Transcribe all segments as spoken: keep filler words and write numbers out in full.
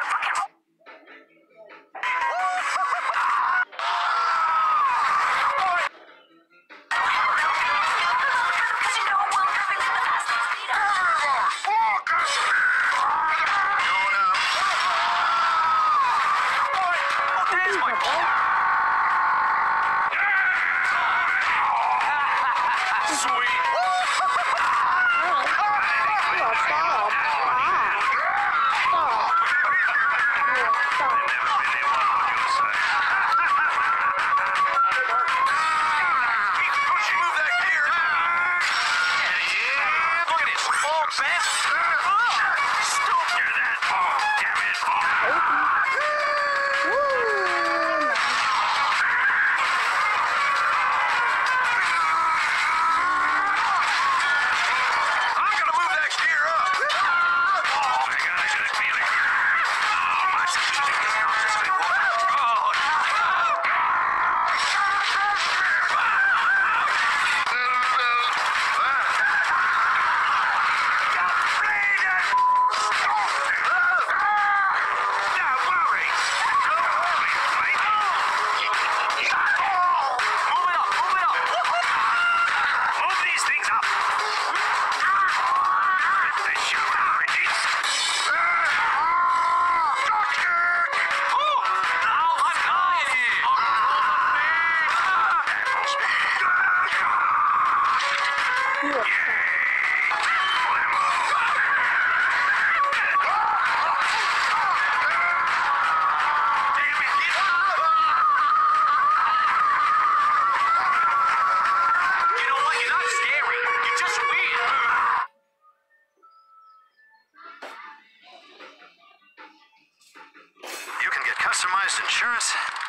Customized insurance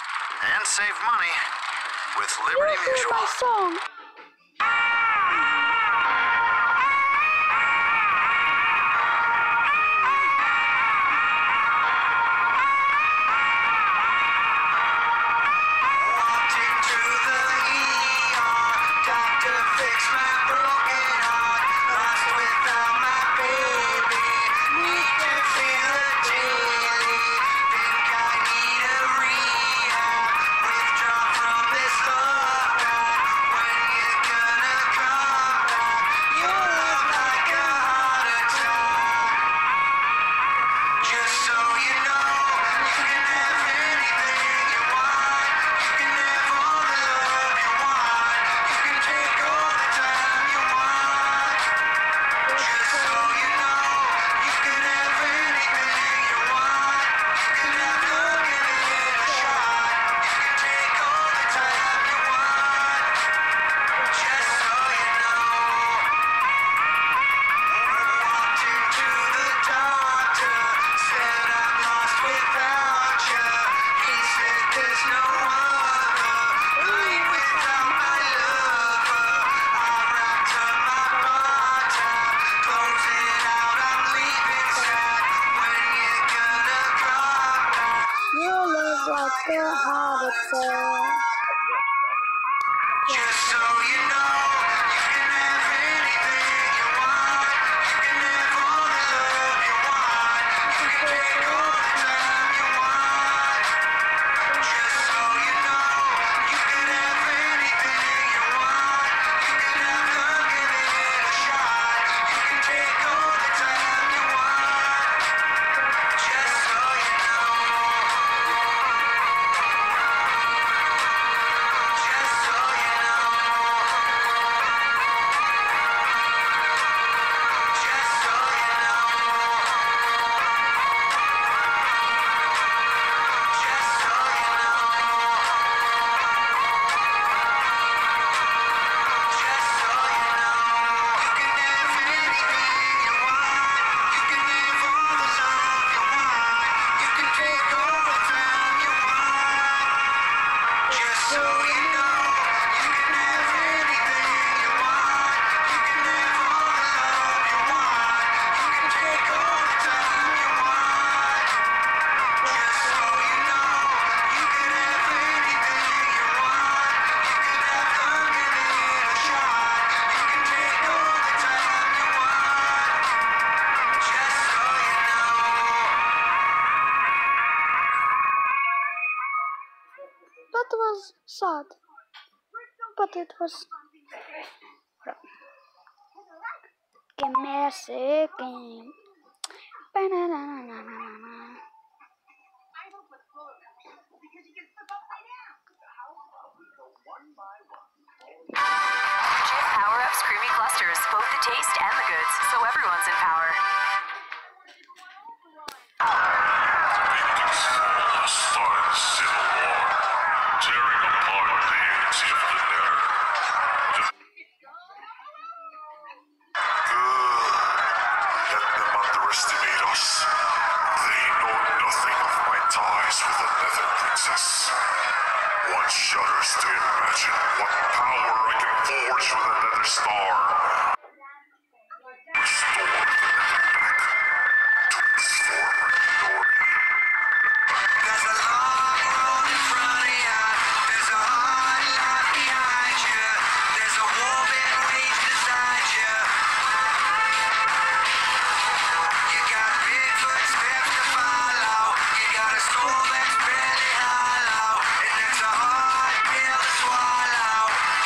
and save money with Liberty You Mutual. my song. Like a heart attack. Just so you know, you can have anything you want. You can have all the love you want. You can take all the time you want. Just so you know, you can have anything you want. You can have love, give it a shot. You can take all the time you want. Just so you know. was sad, but it was. Give me a second. Ba-na-na-na-na-na-na. Jif Power-Ups Creamy Clusters, both the taste and the goods, so everyone's in power. Victims fall in a sudden civil war, tearing apart the unity of the nether. Just good. Let them underestimate us. They know nothing of my ties with the Nether Princess. One shudders to imagine what power I can forge with a Nether Star. Restore the Nether back to its former glory. There's a long road in front of ya. There's a hard life behind you. There's a war being waged inside you. You got big footsteps to follow. You got a soul that's barely hollow, and it's a hard pill to swallow.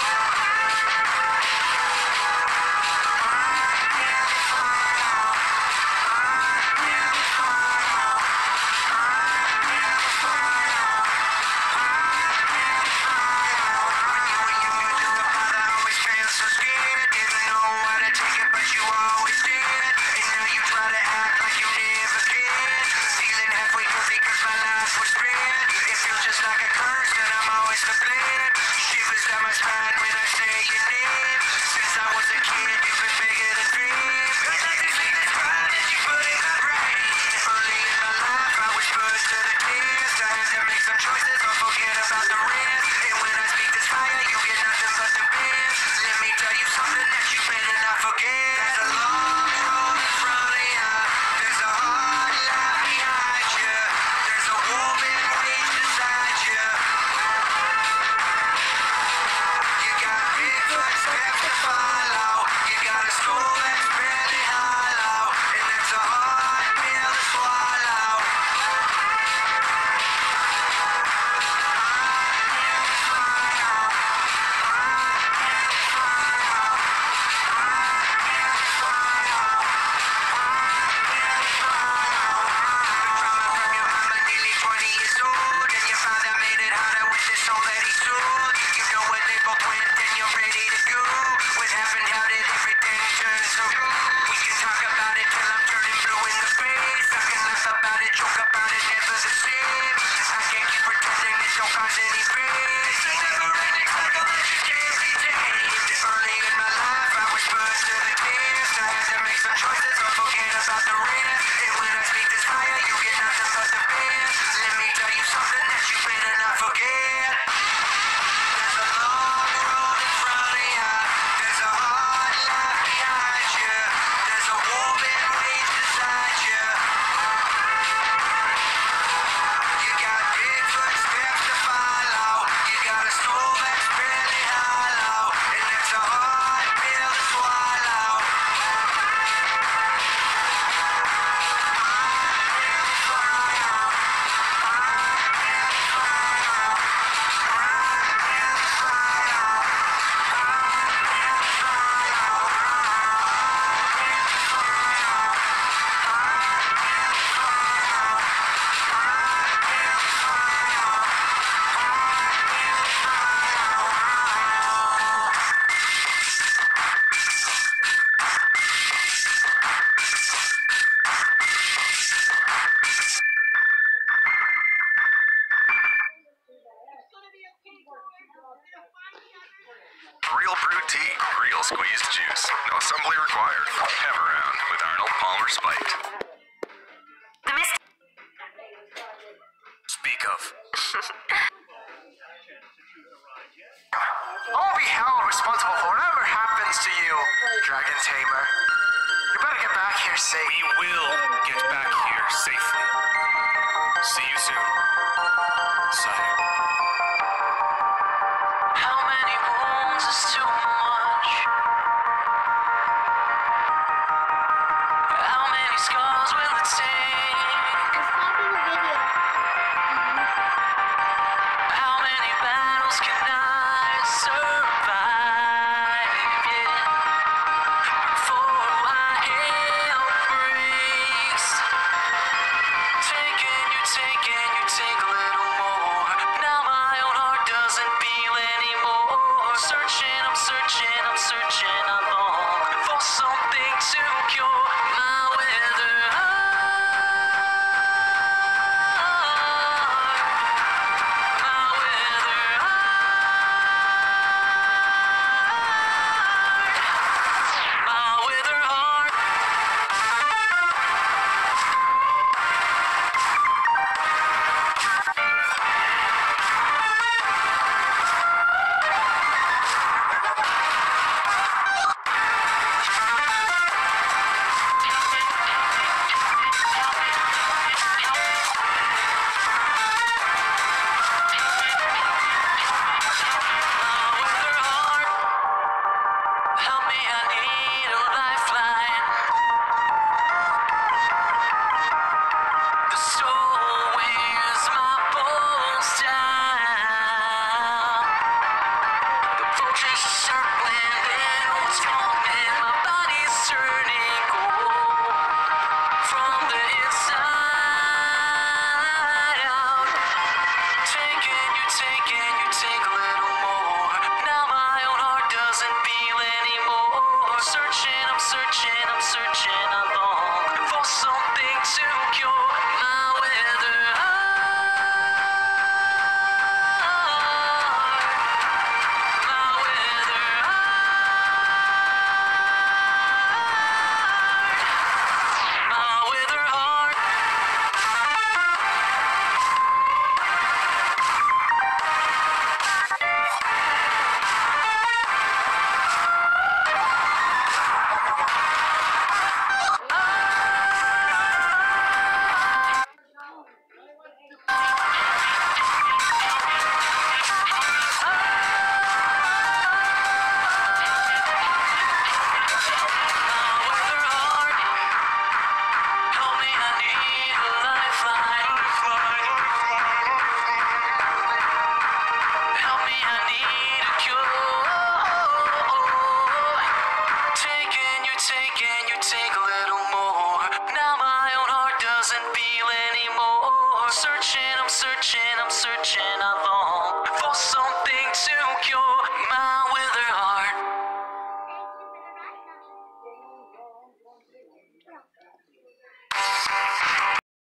Choices or forget about the rest. And when I speak this fire, you get nothing but the best. Let me tell you something that you better not forget. There's a long road in front of ya. There's a hard life behind you. There's a war being waged inside you. You got big footsteps to follow. You got a soul that's barely hollow, and it's a hard pill to swallow. Choices or forget about the rest. And when I speak this fire, you get nothing but the best. Let me tell you something that you better not forget. There's a long road in front of ya. There's a hard life behind you. There's a war being waged inside you. You got big footsteps to follow. You got a soul that's barely hollow, and it's a hard pill to swallow. Real brewed tea, real squeezed juice. No assembly required. Have around with Arnold Palmer Spiked. The mist. Speak of. I'll be held responsible for whatever happens to you, Dragon Tamer. You better get back here safe. We will get back here safely. See you soon. Sire. How many wounds is too much? How many scars will it take? It's not in the video. How many battles? take and you take a little more. Now my own heart doesn't feel anymore. Searching, I'm searching, I'm searching, I long for something to cure my withered heart. My withered heart. My withered heart. Help me, I need a lifeline. The soul wears my pulse down. The vultures are circling, they're what's wrong, and my body's turning cold from the inside out. Take and you take and you take a little more. Now my own heart doesn't feel anymore. Searching, I'm searching, I'm searching, I long for something to cure my withered heart. My withered heart. My withered heart. Help me, I need a lifeline. Help me, I need a cure. Take and you take and you take a little more. Now my own heart doesn't feel anymore. Searching, I'm searching, I'm searching, I long for something to cure my withered heart.